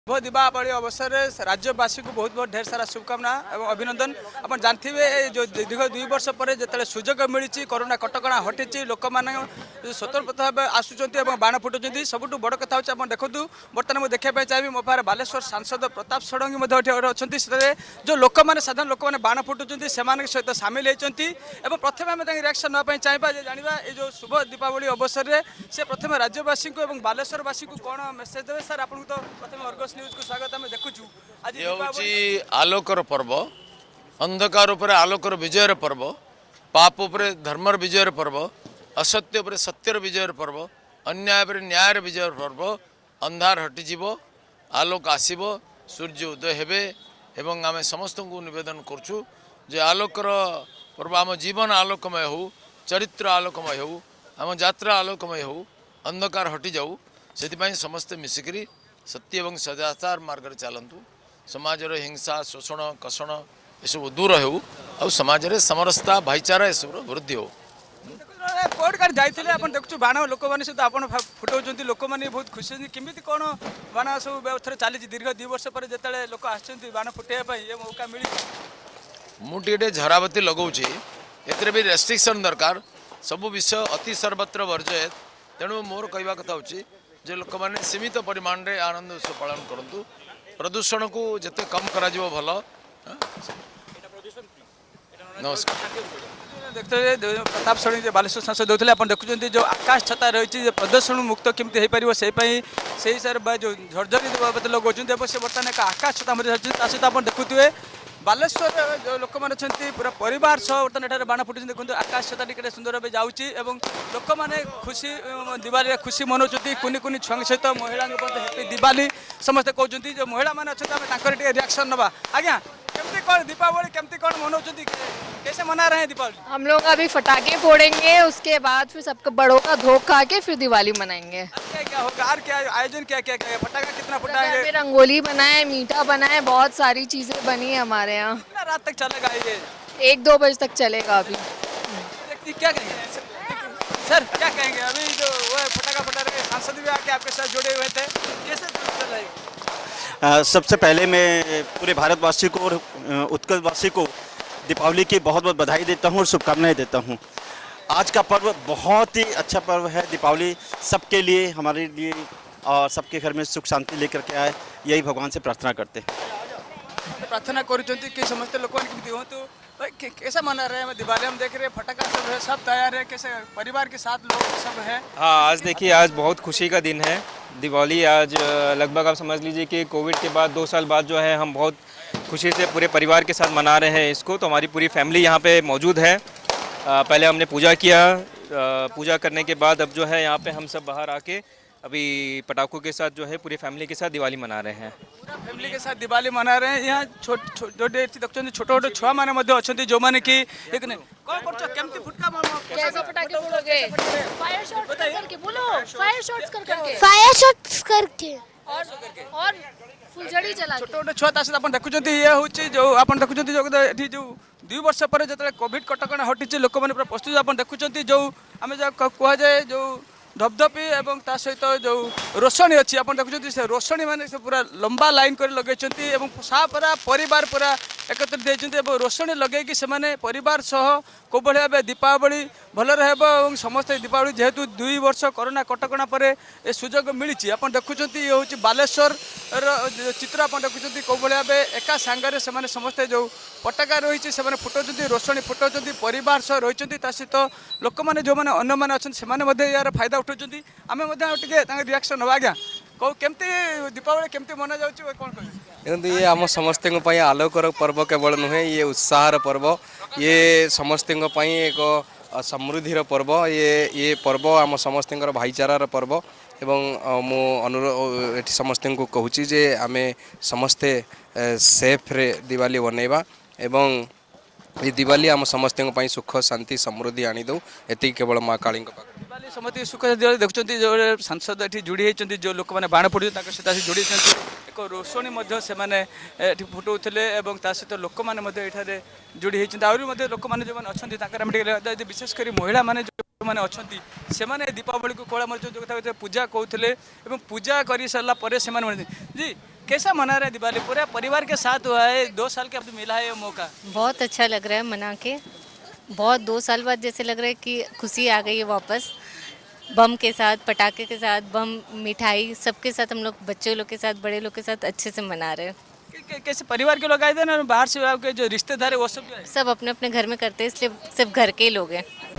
शुभ दीपावली अवसर में राज्यवासी को बहुत बहुत ढेर सारा शुभकामना और अभिनंदन। आप जानते जो दीर्घ 2 वर्ष पर जो सुजोग मिली कोरोना कटका हटी लोक मैंने स्वतंत्र भाव आसुँच बाण फुटुंट सबुठ बड़ कथा हो देखु बर्तमान मुझे देखा चाहिए मो पाखे बालेश्वर सांसद प्रताप षडंगी अच्छा जो लोक मैंने साधारण लोक मैंने बाण फुटुंट से सहित सामिल होती प्रथम आम रिएक्शन नापी चाहिए जाना ये शुभ दीपावली अवसर में से प्रथम राज्यवासी को बालेश्वरवासी को कौन मेसेज देवे सर आपको तो प्रथम अर्गस न्यूज को स्वागत आम देखु आज आलोकर पर्व अंधकार उपर आलोकर विजयर पर्व पाप उपर धर्मर विजयर पर्व असत्य उपर सत्यर विजयर पर्व अन्याय उपर न्यायर विजय पर्व अंधार हटिजीव आलोक आसीब सूर्य उदय हेबे एवं आम समस्त को निवेदन करछु जे आलोकर पर्व आम जीवन आलोकमय हो चरित्र आलोकमय हो आम यात्रा आलोकमय हो अंधकार हटि जाऊ से समस्ते मिसिकरी सत्य एवं सदाचार मार्ग चलतु समाज हिंसा शोषण कषण यू दूर हो और समाज में समरसता भाईचारा यू वृद्धि हो कोर्ट कार्ड जाइए आप देखु बाण लोक मैंने सहित आप फुटाऊँ लोक मैंने बहुत खुशी केमी कौन बाण सब व्यवस्था चली दीर्घ 2 वर्ष पर जो लोक आण फुटाइवाई ये मौका मिली मुझे झराबती लगाऊँगी एत भी रेस्ट्रिक्शन दरकार सब विषय अति सर्वत्र वर्जयत तेणु मोर कहवा कथा हो जे लोक मैंने सीमित परिमाण रे आनंद उत्सव पालन करूँ प्रदूषण को जिते कम करा भल नमस्कार देखते प्रताप षडंगी बालेश्वर सांसद देते आप देखुं जो आकाश छता रही प्रदूषण मुक्त केमती हो पार से हिसाब जो झरझरी लगाऊँ से बर्तमान एक आकाश छता सहित आप देखुए बालेश्वर जो लोक मैंने अच्छा पूरा परिवार सह बर्तमान एठार बाण फुटुंट देखते आकाश छता टिके सुंदर भाव जाऊँगी लोक मैंने खुशी दिवाली खुशी मनाऊँ कुनि कुनि छुआ सहित महिला हैप्पी दिवाली समस्ते कहते जो महिला मैंने अच्छा रिएक्शन नवा आज्ञा केमती कौन दीपावली केमती कौन मनाऊँ कैसे मना रहे हैं दीपावली? हम लोग अभी फटाके फोड़ेंगे उसके बाद फिर सबको बड़ों का भोग खा के फिर दिवाली मनाएंगे। क्या क्या होगा और क्या आयोजन क्या क्या क्या फटाका कितना फुटाएंगे? रंगोली बनाए मीठा बनाए बहुत सारी चीजें बनी है हमारे यहाँ। कितना रात तक चलेगा ये? 1-2 बजे तक चलेगा अभी। क्या कहेंगे सर क्या कहेंगे अभी जो वो फटाका फटा रहे सांसद भी आके आपके साथ जुड़े हुए थे कैसे चल रहा? सबसे पहले मैं पूरे भारतवासी को और उत्कलवासी को दीपावली की बहुत बहुत बधाई देता हूँ और शुभकामनाएं देता हूँ। आज का पर्व बहुत ही अच्छा पर्व है। दीपावली सबके लिए हमारे लिए और सबके घर में सुख शांति लेकर के आए यही भगवान से प्रार्थना करते हैं। प्रार्थना कर समस्त लोग हो तो कैसा मना रहे हैं दिवाली? हम देख रहे हैं फटाका सब है सब तैयार है कैसे परिवार के साथ लोग सब है? हाँ आज देखिए आज बहुत खुशी का दिन है दिवाली। आज लगभग आप समझ लीजिए कि कोविड के बाद 2 साल बाद जो है हम बहुत खुशी से पूरे परिवार के साथ मना रहे हैं इसको। तो हमारी पूरी फैमिली यहाँ पे मौजूद है। पहले हमने पूजा किया, पूजा करने के बाद अब जो है यहाँ पे हम सब बाहर आके अभी पटाखों के साथ जो है पूरी फैमिली के साथ दिवाली मना रहे हैं। पूरा फैमिली के साथ दिवाली मना रहे हैं। यहाँ छोटे छोटे छुआ मैंने अच्छा जो मैंने कि एक नहीं कौन करछो केमती फुटका मारो कैसे पटाखे फोड़ोगे? फायर शॉट्स करके बोलो, फायर शॉट्स करके और फुलझड़ी चला के छोटे छुआ तास अपन देखुचंती ये होची जो अपन देखुचंती जो एठी जो 2 वर्ष पर जतले कोविड कटकणा हटिचे लोक माने पूरा प्रस्तुत अपन देखुचंती जो आमे जो कहा जाए जो धपधपी एवं ता सहित जो रोशनी अच्छी आप देखुं से रोशनी मैंने पूरा लंबा लाइन कर लगे सारा परिवार पूरा एकत्रित होती रोशनी लगे से परिवार सह को भाव दीपावली भल रहा समस्त दीपावली जेहेतु 2 वर्ष कोरोना कटकणा पर ए सुजोग मिली आप देखुं ये हूँ बालेश्वर चित्र आप देखुं कौ भाव एका सांगे से समस्ते जो पटाका रही से फुटाऊँ रोशनी फुटाऊँ परिवार सह रही सहित लोक मैंने जो मैंने अन्य मैंने अच्छा यार फायदा उठाऊँ आम रिएक्शन हवा आज्ञा कौ केमती दीपावली केमती मना जाऊँ कौन कह देखते ये आम समस्त आलोकर पर्व केवल नुहे ये उत्साहर पर्व ये समस्त एक समृद्धिर पर्व ये पर्व आम समस्त भाईचारार पर्व एवं मु अनुरोध समस्त को कहूँ जे आम समस्ते सेफ रे दिवाली बनैबा एवं ये दिवाली आम समस्त सुख शांति समृद्धि आनीदू ये केवल माँ काली दिवाली समस्त सुख देखुं जो सांसद ये जोड़ी होती जो लोक मैंने बाण फुट सहित जोड़ी एक रोशनी से फुटाऊे और सहित लोक मैंने जोड़ी होती आहरी लोक मैंने जो अच्छा विशेषकर महिला मैंने जो मैंने अच्छा से दीपावली को कला जो पूजा कहते पूजा कर सारापर से जी कैसा मना रहे हैं दिवाली? पूरे परिवार के साथ हुआ है, 2 साल के अब मिला है ये मौका। बहुत अच्छा लग रहा है मना के। बहुत 2 साल बाद जैसे लग रहा है कि खुशी आ गई है वापस। बम के साथ, पटाखे के साथ, बम, मिठाई सबके साथ हम लोग बच्चे लोग के साथ, बड़े लोग के साथ अच्छे से मना रहे हैं। कैसे परिवार के लोग आए थे ना, बाहर से आपके जो रिश्तेदार है वो सब जो है? सब अपने अपने घर में करते हैं, इसलिए सब घर के ही लोग हैं।